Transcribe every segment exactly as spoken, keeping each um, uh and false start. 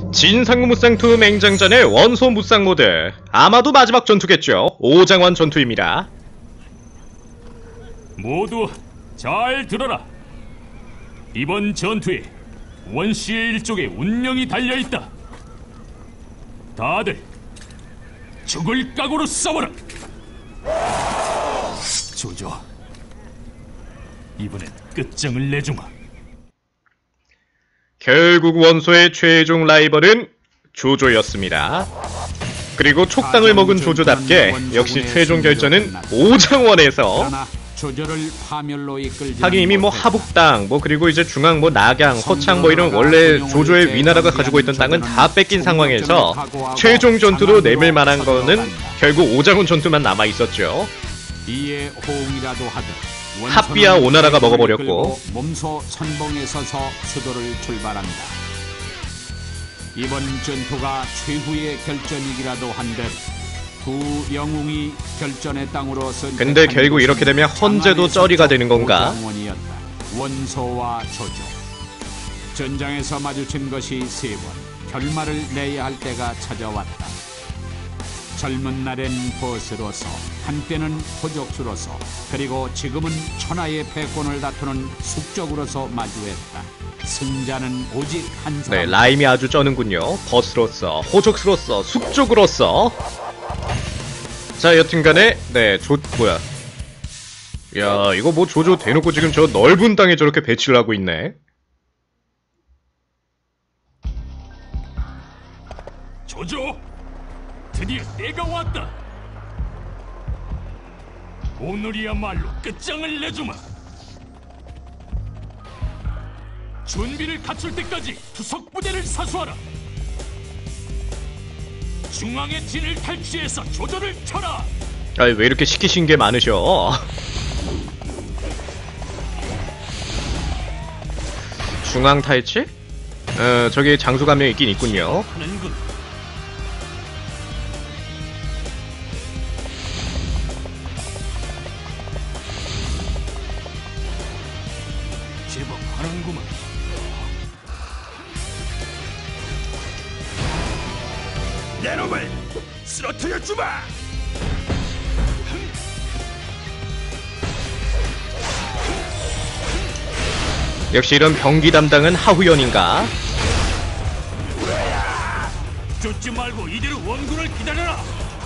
진상무무쌍투 맹장전의 원소 무쌍 모드, 아마도 마지막 전투겠죠. 오장원 전투입니다. 모두 잘 들어라. 이번 전투에 원시의 일족의 운명이 달려있다. 다들 죽을 각오로 싸워라. 조조, 이번엔 끝장을 내주마. 결국 원소의 최종 라이벌은 조조였습니다. 그리고 촉당을 먹은 조조답게 역시 최종 결전은 오장원에서, 하긴 이미 뭐 하북당, 뭐 그리고 이제 중앙 뭐 낙양, 허창 뭐 이런 원래 조조의 위나라가 가지고 있던 땅은 다 뺏긴 상황에서 최종 전투로 내밀 만한 거는 결국 오장원 전투만 남아 있었죠. 이에 호응이라도 하듯 합비야 오나라가 먹어버렸고, 몸소 선봉에 서서 수도를 출발한다. 이번 전투가 최후의 결전이기라도 한데 두 영웅이 결전의 땅으로 선택한 근데 결국 이렇게 되면 헌제도 쩌리가 되는 건가? 원소와 조조. 전장에서 마주친 것이 세 번. 결말을 내야 할 때가 찾아왔다. 젊은 날엔 보스로서, 한때는 호족수로서, 그리고 지금은 천하의 패권을 다투는 숙적으로서 마주했다. 승자는 오직 한 사람. 네, 라임이 아주 쩌는군요. 버스로서, 호족수로서, 숙족으로서. 자, 여튼간에 네, 조... 뭐야. 야, 이거 뭐 조조 대놓고 지금 저 넓은 땅에 저렇게 배치를 하고 있네. 조조! 드디어 때가 왔다. 오늘이야말로 끝장을 내주마. 준비를 갖출 때까지 투석 부대를 사수하라. 중앙의 진을 탈취해서 조조를 쳐라. 아니, 왜 이렇게 시키신 게 많으셔? 중앙 탈취? 어, 저기 장수가 한 명 있긴 있군요. 하는군. 제법 하는구만. 내 놈을 쓰러뜨려 주마. 역시 이런 병기 담당은 하후연인가? 쫓지 말고 이대로 원군을 기다려라.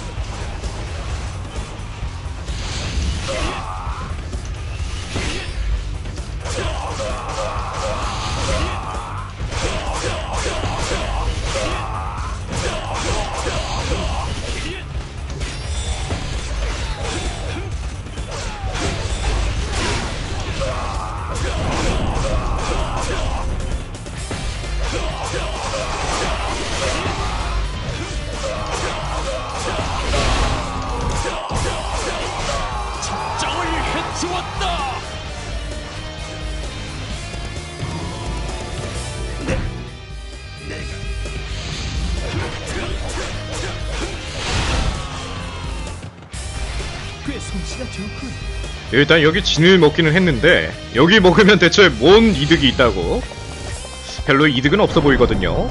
좋았다. 네, 내가 꽤 솜씨가 좋군. 일단 여기 진을 먹기는 했는데 여기 먹으면 대체 뭔 이득이 있다고? 별로 이득은 없어 보이거든요.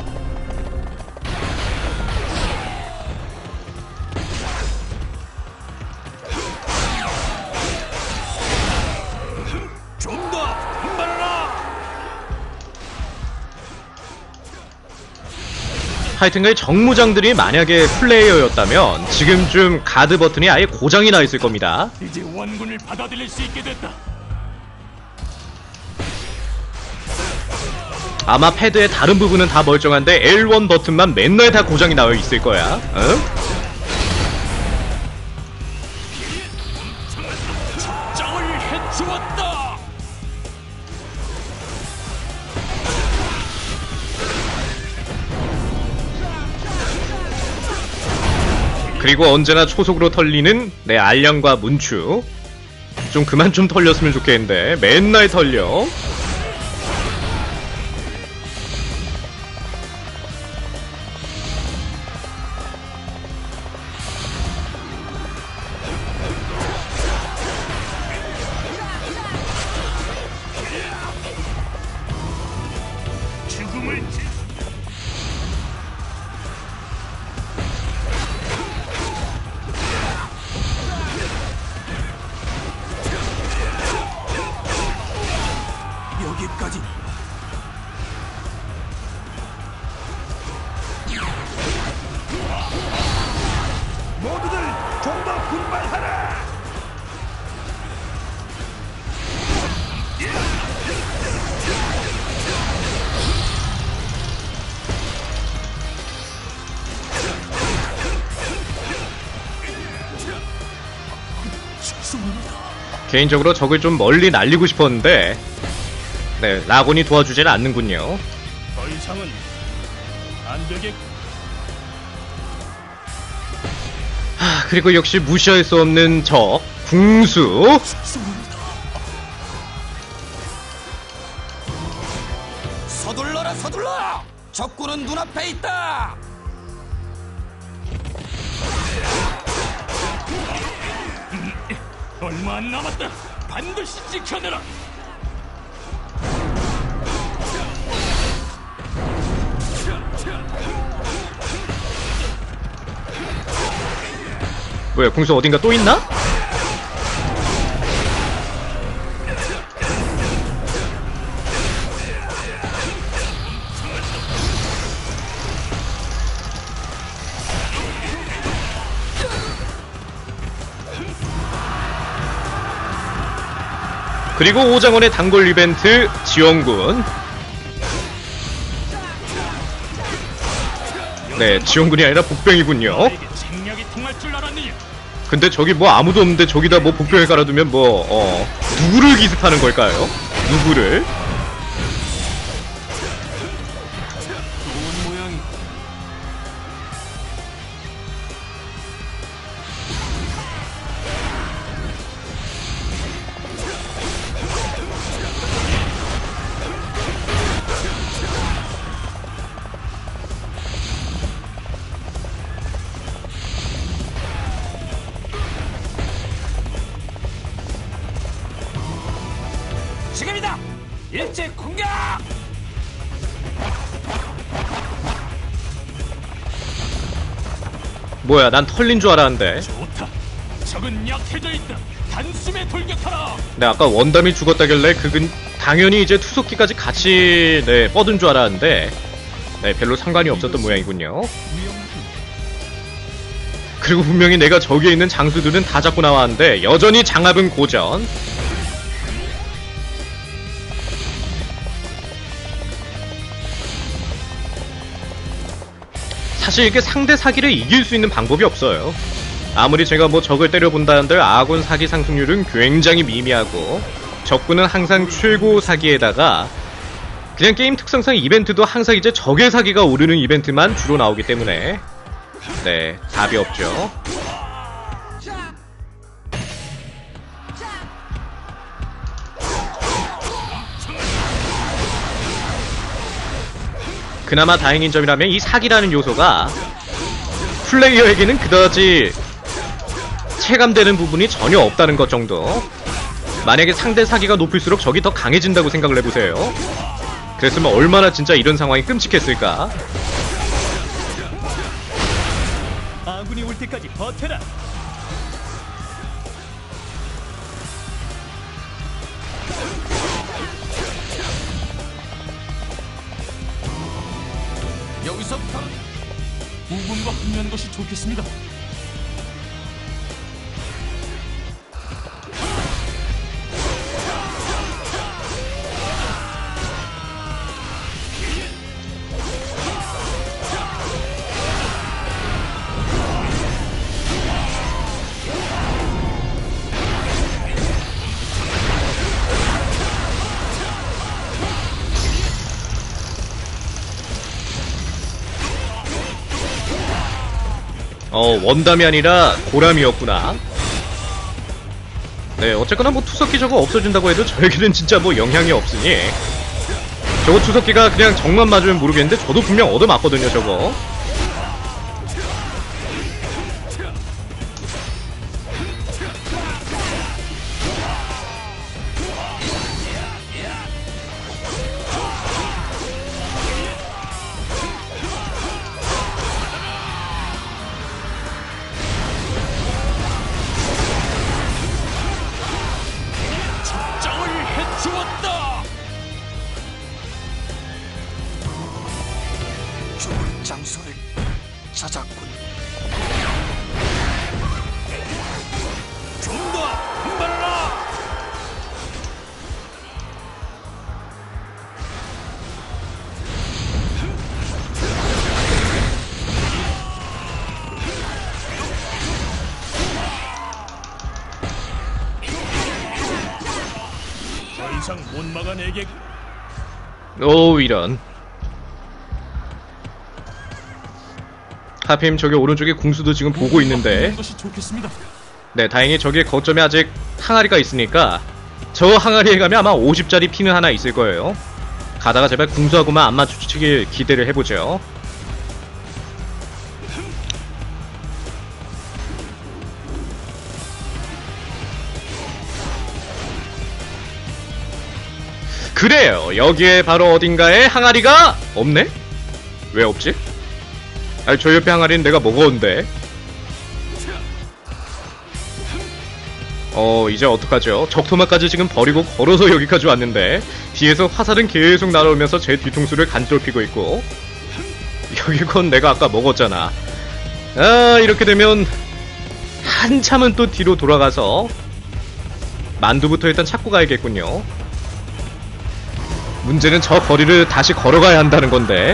하여튼간에 정무장들이 만약에 플레이어였다면 지금쯤 가드 버튼이 아예 고장이 나 있을 겁니다. 이제 원군을 받아들일 수 있게 됐다. 아마 패드의 다른 부분은 다 멀쩡한데 엘 원 버튼만 맨날 다 고장이 나와 있을 거야. 응? 적장을 해치웠다. 그리고 언제나 초속으로 털리는 내 알량과 문추. 좀 그만 좀 털렸으면 좋겠는데 맨날 털려. 개인적으로 적을 좀 멀리 날리고 싶었는데 네, 라곤이 도와주질 않는군요. 더 이상은 안 되겠. 하, 그리고 역시 무시할 수 없는 적 궁수. 서둘러라 서둘러! 적군은 눈앞에 있다! 얼마 안 남았다. 반드시 지켜내라. 뭐야, 궁수 어딘가 또 있나? 그리고 오장원의 단골 이벤트 지원군. 네, 지원군이 아니라 복병이군요. 나에게 책략이 통할 줄 알았느냐? 근데 저기 뭐 아무도 없는데 저기다 뭐 복병을 깔아두면 뭐 어 누구를 기습하는 걸까요? 누구를? 좋은 모양이. 지금이다! 일제 공격! 뭐야, 난 털린 줄 알았는데. 좋다. 적은 약해져 있다. 단숨에 돌격하라. 네, 아까 원담이 죽었다길래 그건 당연히 이제 투석기까지 같이 네 뻗은 줄 알았는데 네 별로 상관이 없었던 모양이군요. 그리고 분명히 내가 저기에 있는 장수들은 다 잡고 나왔는데 여전히 장압은 고전. 사실 이게 상대 사기를 이길 수 있는 방법이 없어요. 아무리 제가 뭐 적을 때려본다는들 아군 사기 상승률은 굉장히 미미하고 적군은 항상 최고 사기에다가 그냥 게임 특성상 이벤트도 항상 이제 적의 사기가 오르는 이벤트만 주로 나오기 때문에 네, 답이 없죠. 그나마 다행인 점이라면 이 사기라는 요소가 플레이어에게는 그다지 체감되는 부분이 전혀 없다는 것 정도. 만약에 상대 사기가 높을수록 적이 더 강해진다고 생각을 해보세요. 그랬으면 얼마나 진짜 이런 상황이 끔찍했을까. 아군이 올 때까지 버텨라. 여기서부터 부분과 합류하는 것이 좋겠습니다. 어, 원담이 아니라 고람이었구나. 네, 어쨌거나 뭐 투석기 저거 없어진다고 해도 저에게는 진짜 뭐 영향이 없으니 저거 투석기가 그냥 정만 맞으면 모르겠는데 저도 분명 얻어맞거든요, 저거. 적을 해치웠다. 죽을 장소를 찾았군. 좀 더 분발하라. 엄마가 내게 오, 이런. 하필 저기 오른쪽에 궁수도 지금 보고 있는데, 것이 좋겠습니다. 네, 다행히 저기에 거점에 아직 항아리가 있으니까 저 항아리에 가면 아마 오십짜리 피는 하나 있을 거예요. 가다가 제발 궁수하고만 안 마주치길 기대를 해보죠. 그래요, 여기에 바로 어딘가에 항아리가 없네? 왜 없지? 아니, 저 옆에 항아리는 내가 먹었는데. 어, 이제 어떡하죠? 적토마까지 지금 버리고 걸어서 여기까지 왔는데 뒤에서 화살은 계속 날아오면서 제 뒤통수를 간지럽히고 있고, 여기 건 내가 아까 먹었잖아. 아, 이렇게 되면 한참은 또 뒤로 돌아가서 만두부터 일단 찾고 가야겠군요. 문제는 저 거리를 다시 걸어가야 한다는 건데.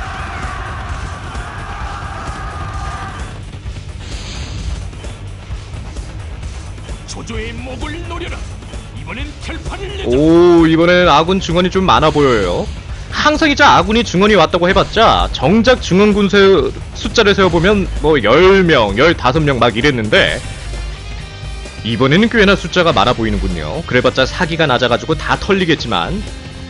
조조의 목을 노려라. 이번엔 결판을 내자. 오, 이번엔 아군 증원이 좀 많아 보여요. 항상 이제 아군이 증원이 왔다고 해봤자 정작 증원 군수 숫자를 세어보면 뭐 열 명, 열다섯 명 막 이랬는데 이번에는 꽤나 숫자가 많아 보이는군요. 그래봤자 사기가 낮아가지고 다 털리겠지만,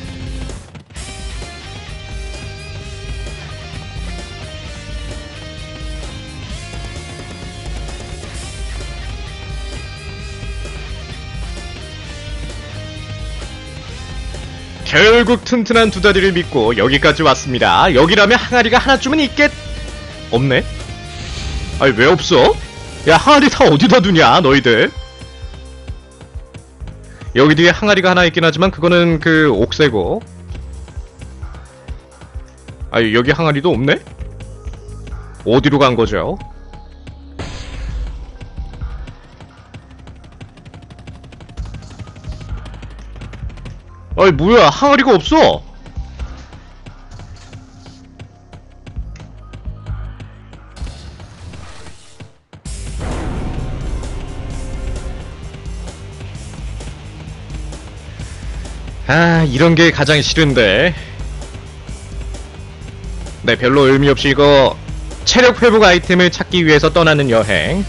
결국 튼튼한 두 다리를 믿고 여기까지 왔습니다. 여기라면 항아리가 하나쯤은 있겠... 없네? 아니, 왜 없어? 야, 항아리 다 어디다 두냐 너희들? 여기 뒤에 항아리가 하나 있긴 하지만 그거는 그 옥새고. 아니, 여기 항아리도 없네? 어디로 간 거죠? 아이, 뭐야, 항아리가 없어. 아, 이런 게 가장 싫은데. 네, 별로 의미 없이 이거 체력 회복 아이템을 찾기 위해서 떠나는 여행.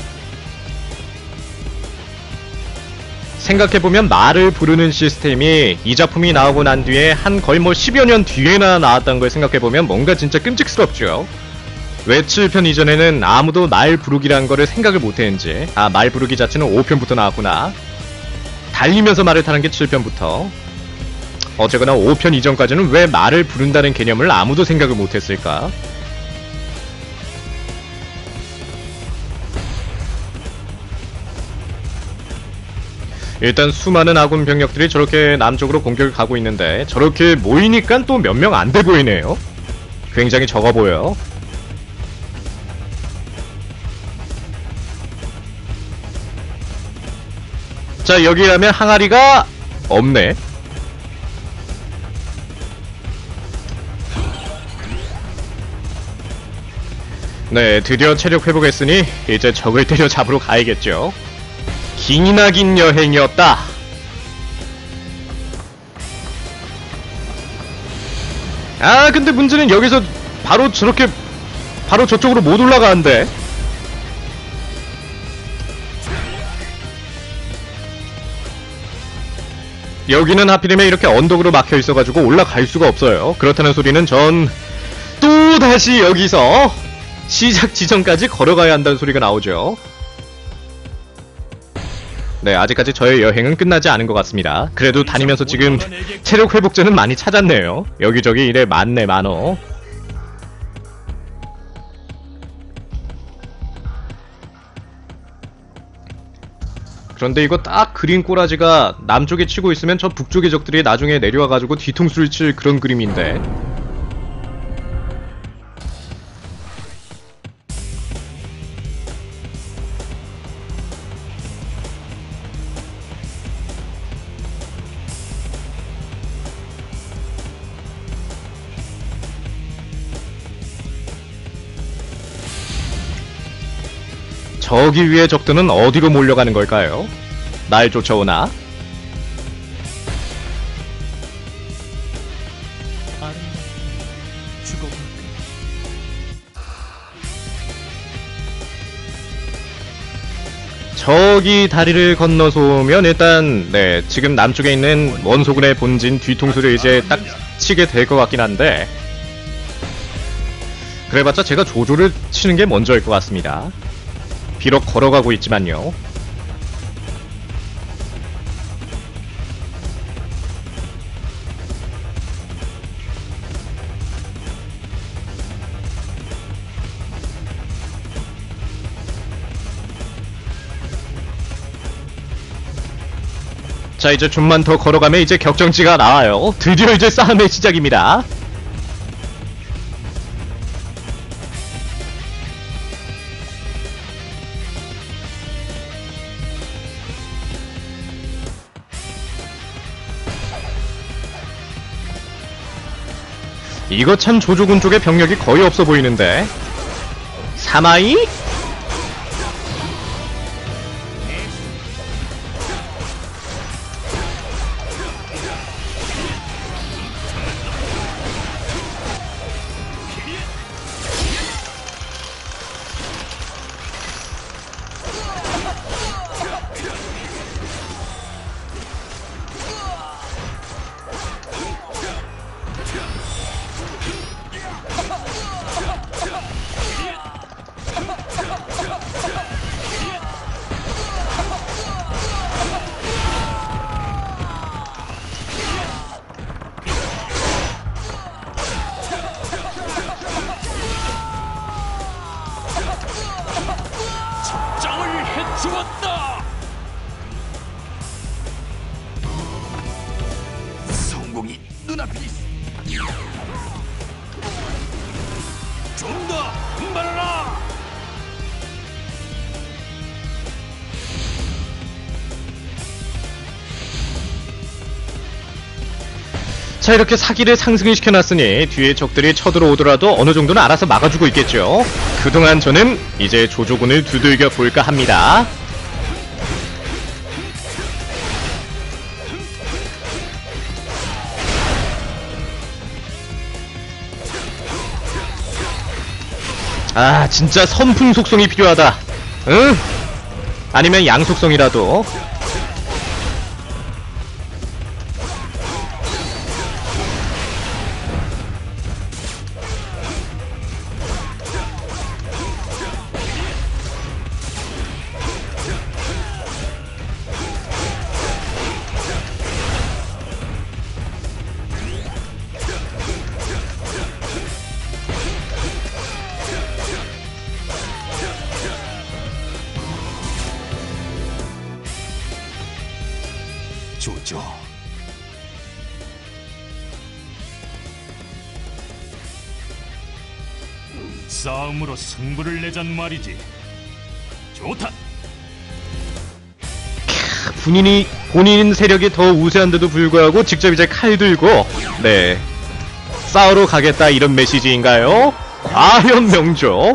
생각해보면 말을 부르는 시스템이 이 작품이 나오고 난 뒤에 한 거의 뭐 십여 년 뒤에나 나왔던 걸 생각해보면 뭔가 진짜 끔찍스럽죠. 왜 칠 편 이전에는 아무도 말 부르기란 거를 생각을 못했는지. 아, 말 부르기 자체는 오 편부터 나왔구나. 달리면서 말을 타는 게 칠 편부터. 어쨌거나 오 편 이전까지는 왜 말을 부른다는 개념을 아무도 생각을 못했을까? 일단 수많은 아군 병력들이 저렇게 남쪽으로 공격을 가고 있는데 저렇게 모이니까 또 몇 명 안 돼 보이네요. 굉장히 적어 보여요. 자, 여기라면 항아리가 없네. 네, 드디어 체력 회복했으니 이제 적을 때려 잡으러 가야겠죠. 기나 긴 여행이었다. 아, 근데 문제는 여기서 바로 저렇게 바로 저쪽으로 못 올라가는데. 여기는 하필이면 이렇게 언덕으로 막혀 있어가지고 올라갈 수가 없어요. 그렇다는 소리는 전 또 다시 여기서 시작 지점까지 걸어가야 한다는 소리가 나오죠. 네, 아직까지 저의 여행은 끝나지 않은 것 같습니다. 그래도 다니면서 지금 체력 회복제는 많이 찾았네요. 여기저기 이래 많네, 많어. 그런데 이거 딱 그린 꼬라지가 남쪽에 치고 있으면 저 북쪽의 적들이 나중에 내려와가지고 뒤통수를 칠 그런 그림인데. 저기 위의 적들은 어디로 몰려가는 걸까요? 날 쫓아오나? 저기 다리를 건너서 오면 일단 네 지금 남쪽에 있는 원소군의 본진 뒤통수를 이제 딱 치게 될 것 같긴 한데, 그래봤자 제가 조조를 치는 게 먼저일 것 같습니다. 비록 걸어가고 있지만요. 자, 이제 좀만 더 걸어가면 이제 격정지가 나와요. 드디어 이제 싸움의 시작입니다. 이거 참 조조군 쪽에 병력이 거의 없어 보이는데. 사마이? 적장을 해치웠다. 성공이 눈앞에 있어. 좀 더 분발하라. 자, 이렇게 사기를 상승을 시켜놨으니 뒤에 적들이 쳐들어오더라도 어느 정도는 알아서 막아주고 있겠죠. 그동안 저는 이제 조조군을 두들겨 볼까 합니다. 아, 진짜 선풍 속성이 필요하다. 응? 아니면 양 속성이라도. 조조. 싸움으로 승부를 내잔 말이지. 좋다. 본인이, 본인 세력이 더 우세한데도 불구하고 직접 이제 칼 들고, 네, 싸우러 가겠다 이런 메시지인가요? 과연 명조?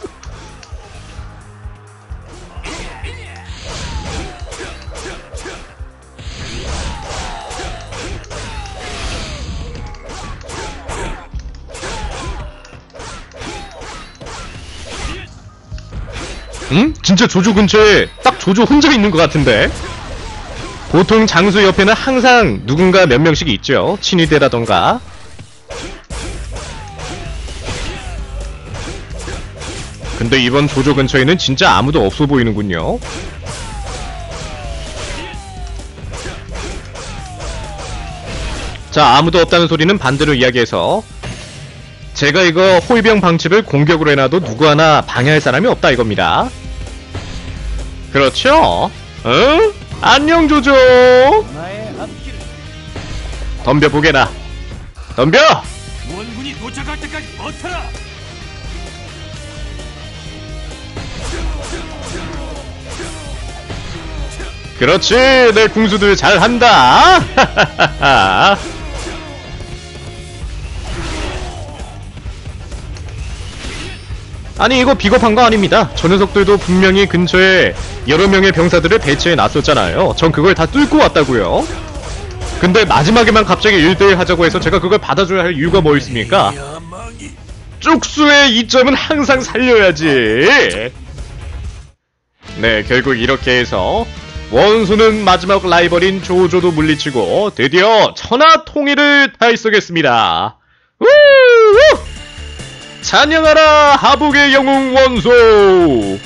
응? 진짜 조조 근처에 딱 조조 혼자 있는 것 같은데? 보통 장수 옆에는 항상 누군가 몇 명씩 있죠. 친위대라던가. 근데 이번 조조 근처에는 진짜 아무도 없어 보이는군요. 자, 아무도 없다는 소리는 반대로 이야기해서 제가 이거 호위병 방집을 공격으로 해놔도 누구 하나 방해할 사람이 없다 이겁니다. 그렇죠? 응? 안녕 조조. 덤벼보게나. 덤벼! 원군이 도착할 때까지 버텨라. 그렇지, 내 궁수들 잘한다. 아니, 이거 비겁한 거 아닙니다. 저 녀석들도 분명히 근처에 여러 명의 병사들을 배치해 놨었잖아요. 전 그걸 다 뚫고 왔다고요. 근데 마지막에만 갑자기 일 대일 하자고 해서 제가 그걸 받아줘야 할 이유가 뭐 있습니까? 쪽수의 이점은 항상 살려야지. 네, 결국 이렇게 해서 원수는 마지막 라이벌인 조조도 물리치고 드디어 천하 통일을 달성했습니다. 우우! 찬양하라 하북의 영웅 원소!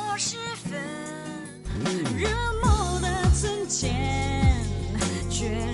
人某的从前，却